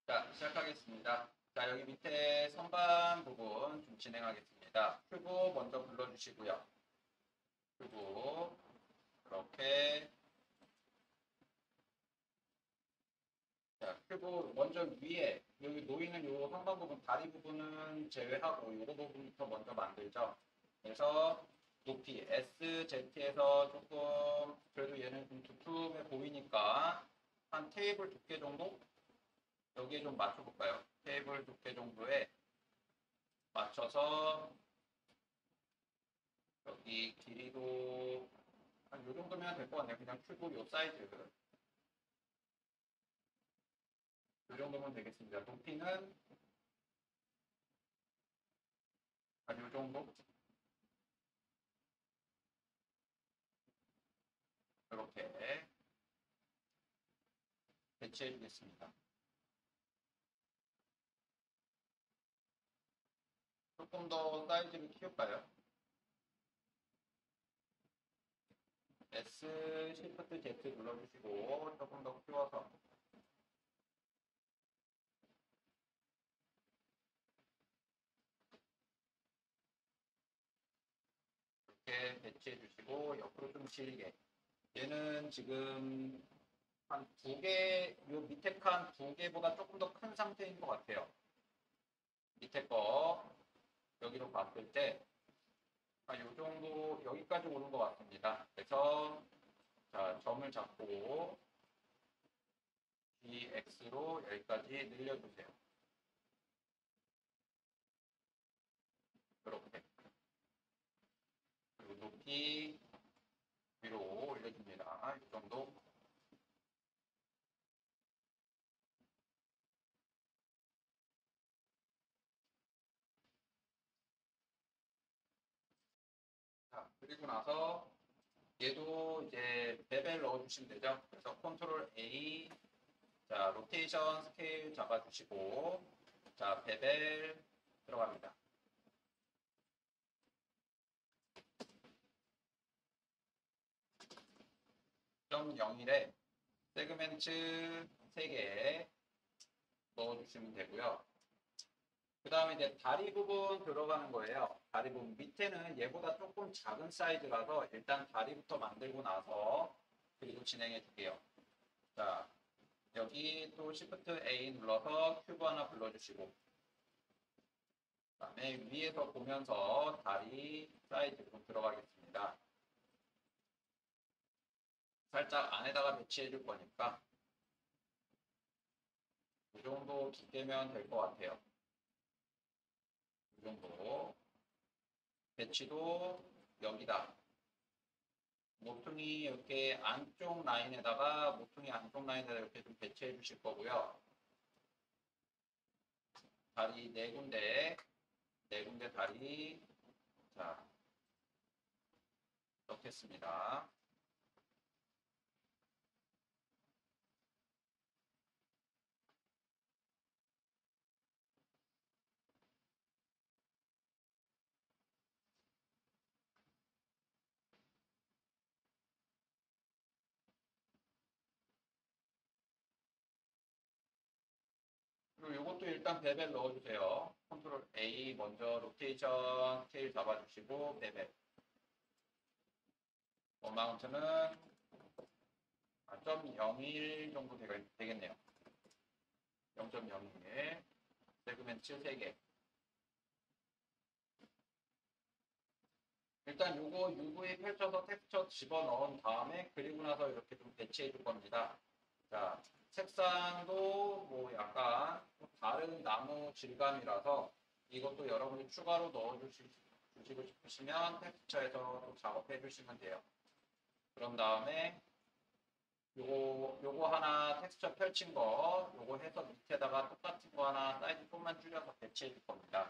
자, 시작하겠습니다. 자, 여기 밑에 선반 부분 좀 진행하겠습니다. 큐브 먼저 불러주시고요. 큐브 이렇게. 자, 큐브 먼저 위에 여기 놓이는 요 선반 부분, 다리 부분은 제외하고 요거 부분부터 먼저 만들죠. 그래서 높이 SZ에서 조금 그래도 얘는 좀 두툼해 보이니까 한 테이블 두께 정도 여기에 좀 맞춰볼까요? 테이블 두께 정도에 맞춰서 여기 길이도 한 요 정도면 될 것 같네요. 그냥 큐브 요 사이즈. 요 정도면 되겠습니다. 높이는 한 요 정도. 이렇게 배치해 주겠습니다. 조금 더 사이즈를 키울까요? S Shift Z 눌러주시고 조금 더 키워서 이렇게 배치해 주시고 옆으로 좀 길게. 얘는 지금 한 두 개, 요 밑에 칸 두 개보다 조금 더 큰 상태인 것 같아요. 밑에 거 여기로 봤을 때 요 정도 여기까지 오는 것 같습니다. 그래서 자, 점을 잡고 dx로 여기까지 늘려주세요. 이렇게. 그리고 높이 위로 올려줍니다. 이 정도. 자, 그리고 나서 얘도 이제 베벨 넣어주시면 되죠. 그래서 컨트롤 A, 자, 로테이션 스케일 잡아주시고, 자, 베벨 들어갑니다. 0.01에 세그멘트 3개 넣어주시면 되고요. 그 다음에 이제 다리 부분 들어가는 거예요. 다리 부분 밑에는 얘보다 조금 작은 사이즈라서 일단 다리부터 만들고 나서 그리고 진행해 줄게요. 자, 여기 또 Shift A 눌러서 큐브 하나 불러주시고, 그 다음에 위에서 보면서 다리 사이즈 좀 들어가겠습니다. 살짝 안에다가 배치해 줄 거니까 이 정도 두께면 될 것 같아요. 이 정도. 배치도 여기다. 모퉁이 이렇게 안쪽 라인에다가 모퉁이 안쪽 라인에다 이렇게 좀 배치해 주실 거고요. 다리 네 군데, 네 군데 다리 자 넣겠습니다. 그리고 이것도 일단 베벨 넣어주세요. 컨트롤 A 먼저 로테이션 스케일 잡아주시고 베벨. 어마운트는 0.01 정도 되겠네요. 0.01 세그멘트 3개. 일단 요거 UV 펼쳐서 텍스처 집어넣은 다음에 그리고 나서 이렇게 좀 배치해 줄 겁니다. 자, 색상도 뭐 약간 다른 나무 질감이라서 이것도 여러분이 추가로 넣어주시고 싶으시면 텍스처에서 작업해 주시면 돼요. 그런 다음에 요거 하나 텍스처 펼친 거 요거 해서 밑에다가 똑같은 거 하나 사이즈 좀만 줄여서 배치해 줄 겁니다.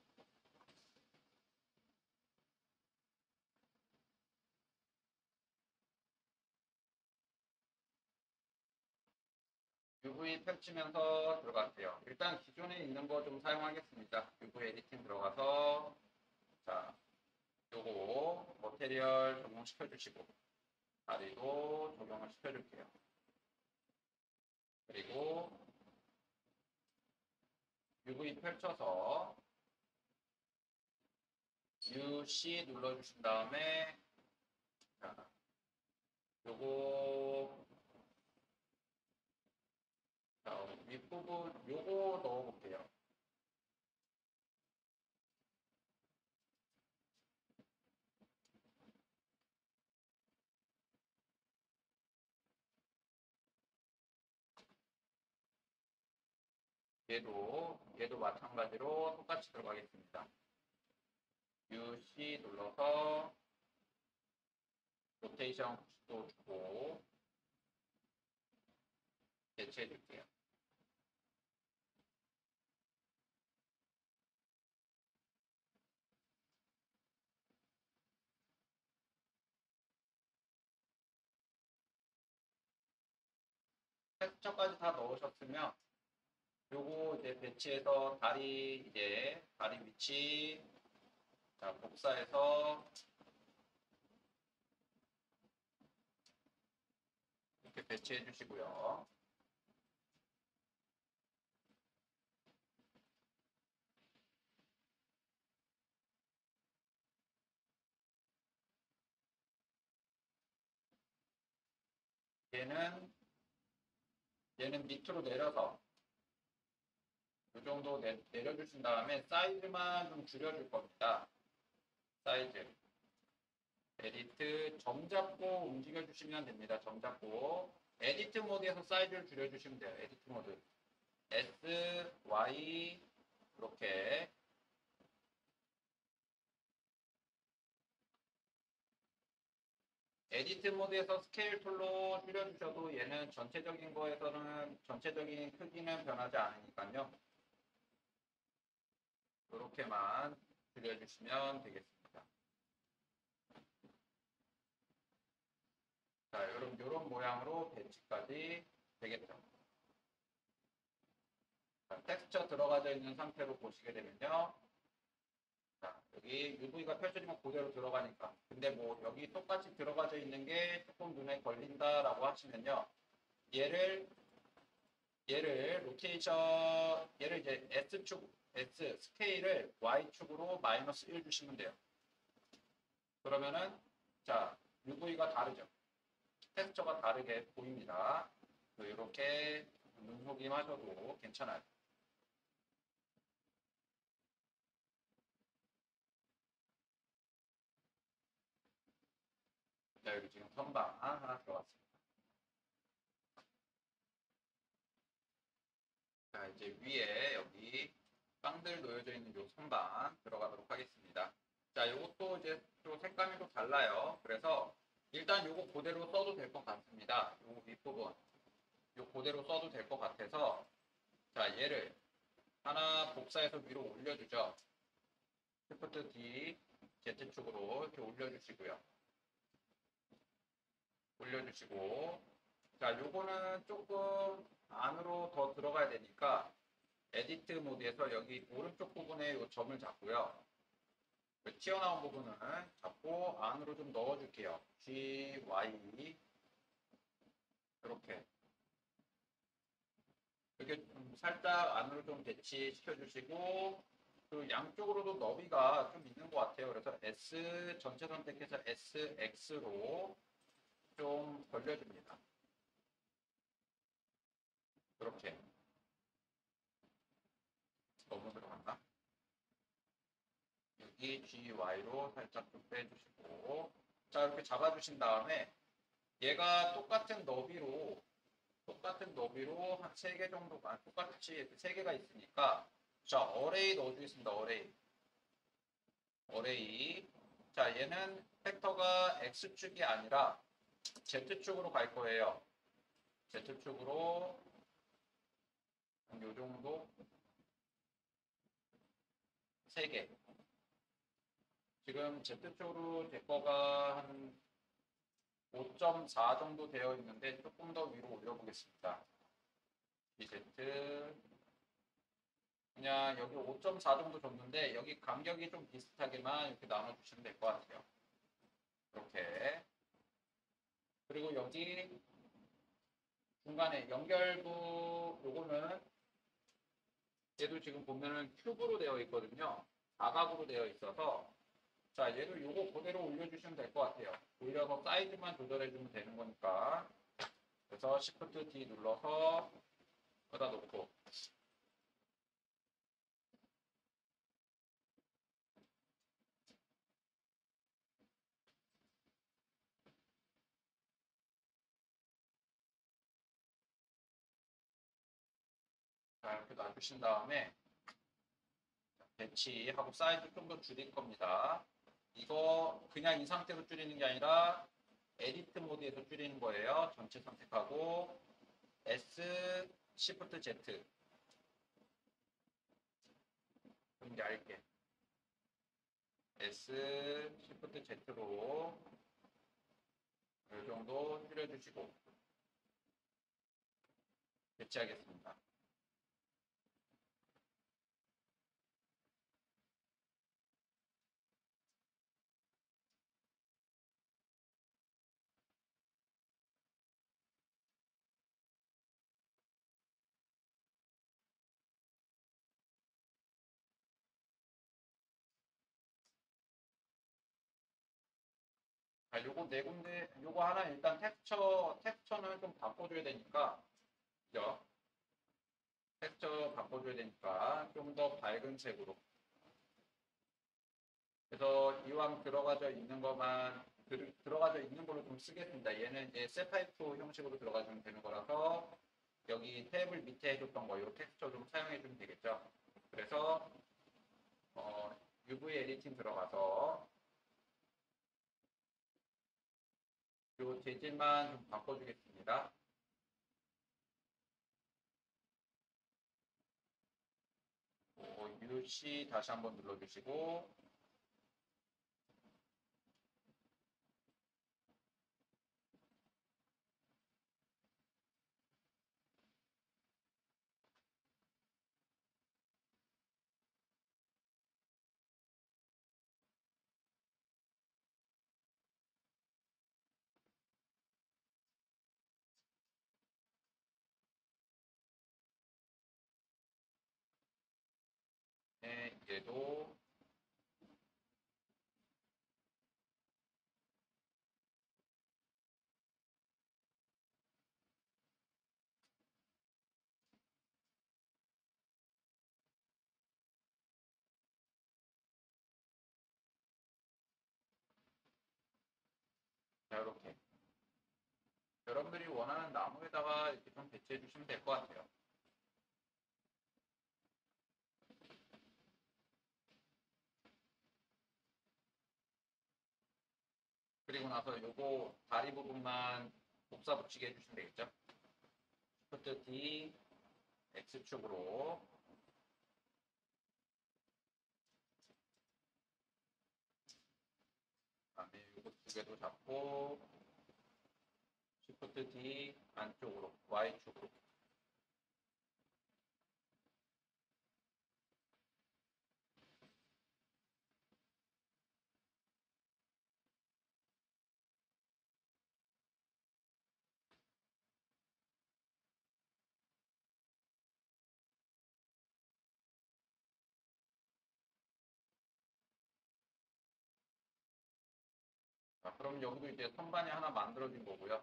UV 펼치면서 들어갈게요. 일단 기존에 있는 거 좀 사용하겠습니다. UV 에디팅 들어가서 자, 요거 머테리얼 적용시켜 주시고 다리도 적용을 시켜 줄게요. 그리고 UV 펼쳐서 UC 눌러주신 다음에 자, 요거 자, 윗부분 요거 넣어볼게요. 얘도 마찬가지로 똑같이 들어가겠습니다. UC 눌러서 로테이션 90도 주고 배치해 줄게요. 텍스처까지 다 넣으셨으면 요거 이제 배치해서 다리 위치 자 복사해서 이렇게 배치해 주시고요. 얘는 밑으로 내려서 이 정도 내려주신 다음에 사이즈만 좀 줄여줄 겁니다. 사이즈. 에디트 점 잡고 움직여 주시면 됩니다. 점 잡고 에디트 모드에서 사이즈를 줄여주시면 돼요. 에디트 모드 S, Y 이렇게 에디트 모드에서 스케일 툴로 줄여주셔도 얘는 전체적인 거에서는 전체적인 크기는 변하지 않으니까요. 이렇게만 줄여주시면 되겠습니다. 자, 이런 모양으로 배치까지 되겠죠. 자, 텍스처 들어가져 있는 상태로 보시게 되면요. 자, 여기 UV가 펼쳐지면 그대로 들어가니까. 근데 뭐 여기 똑같이 들어가져 있는 게 조금 눈에 걸린다라고 하시면요. 얘를 로테이션, 얘를 이제 S 스케일을 Y축으로 -1 주시면 돼요. 그러면은, 자, UV가 다르죠. 텍스처가 다르게 보입니다. 이렇게 눈속임 하셔도 괜찮아요. 자, 여기 지금 선방 하나 들어갔습니다. 자, 이제 위에 여기 빵들 놓여져 있는 요 선반 들어가도록 하겠습니다. 자, 요것도 이제 또 색감이 또 달라요. 그래서 일단 요거 그대로 써도 될 것 같습니다. 요 윗부분. 요 그대로 써도 될 것 같아서 자, 얘를 하나 복사해서 위로 올려주죠. Shift D, Z축으로 이렇게 올려주시고요. 올려주시고 자, 요거는 조금 안으로 더 들어가야 되니까 에디트 모드에서 여기 오른쪽 부분에 요 점을 잡고요. 튀어나온 부분은 잡고 안으로 좀 넣어줄게요. G, Y 이렇게 좀 살짝 안으로 좀 배치시켜 주시고 그 양쪽으로도 너비가 좀 있는 것 같아요. 그래서 S 전체 선택해서 SX로 좀 벌려줍니다. 이렇게 너무 들어갔나? 여기 GY로 살짝 좀 빼주시고 자 이렇게 잡아주신 다음에 얘가 똑같은 너비로 한 3개 정도가 똑같이 3개가 있으니까 자 어레이 넣어주겠습니다. 어레이 자 얘는 팩터가 X축이 아니라 Z축으로 갈 거예요. Z축으로 한 요 정도 3개 지금 Z축으로 제 거가 한 5.4 정도 되어 있는데 조금 더 위로 올려보겠습니다. Z 그냥 여기 5.4 정도 줬는데 여기 간격이 좀 비슷하게만 이렇게 나눠주시면 될 것 같아요. 이렇게 그리고 여기 중간에 연결부 요거는 얘도 지금 보면은 큐브로 되어 있거든요. 사각으로 되어 있어서 자 얘도 요거 그대로 올려주시면 될 것 같아요. 올려서 사이즈만 조절해주면 되는 거니까 그래서 Shift D 눌러서 여기다 놓고 자 이렇게 놔주신 다음에 배치하고 사이즈 좀 더 줄일 겁니다. 이거 그냥 이 상태로 줄이는 게 아니라 에디트 모드에서 줄이는 거예요. 전체 선택하고 S Shift Z 좀 얇게 S Shift Z로 이 정도 줄여주시고 배치하겠습니다. 자, 요거 네 군데, 요거 하나 일단 텍스처는 좀 바꿔줘야 되니까, 그죠? 텍스처 바꿔줘야 되니까 좀 더 밝은 색으로. 그래서 이왕 들어가져 있는 것만 들어가져 있는 걸로 좀 쓰겠습니다. 얘는 이제 셀파이프 형식으로 들어가주면 되는 거라서 여기 테이블 밑에 해줬던 거, 요 텍스처 좀 사용해주면 되겠죠. 그래서 UV 에디팅 들어가서 요 재질만 좀 바꿔주겠습니다. UC 다시 한번 눌러주시고 네, 얘도 자, 이렇게 여러분들이 원하는 나무에다가 이렇게 좀 배치해 주시면 될 것 같아요. 그리고 나서 요거 다리 부분만 복사 붙이게 해주시면 되겠죠. Shift D X축으로 그다음에 요거 두 개도 잡고 Shift D 안쪽으로 Y축으로 자, 그럼 여기도 이제 선반이 하나 만들어진 거고요.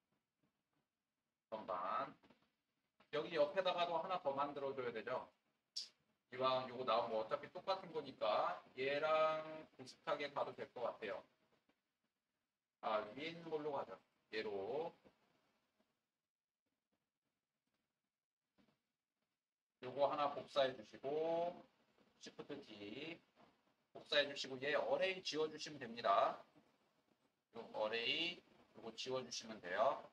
선반 여기 옆에다가도 하나 더 만들어줘야 되죠. 이왕 요거 나온 거 어차피 똑같은 거니까 얘랑 비슷하게 가도 될 것 같아요. 아, 위에 있는 걸로 가죠. 얘로 요거 하나 복사해 주시고 Shift D 복사해 주시고 얘 어레이 지워 주시면 됩니다. 요 어레이 요거 지워 주시면 돼요.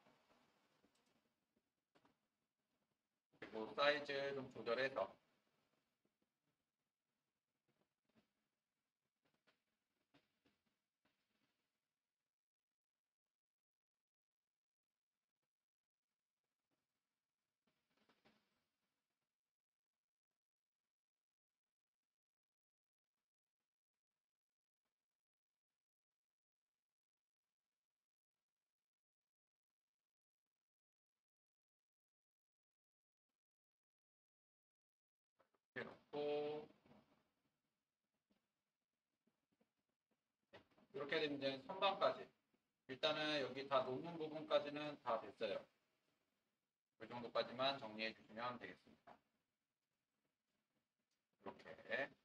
그리고 사이즈 좀 조절해서 넣고 이렇게 되면 이제 선반까지 일단은 여기 다 놓는 부분까지는 다 됐어요. 이 정도까지만 정리해 주시면 되겠습니다. 이렇게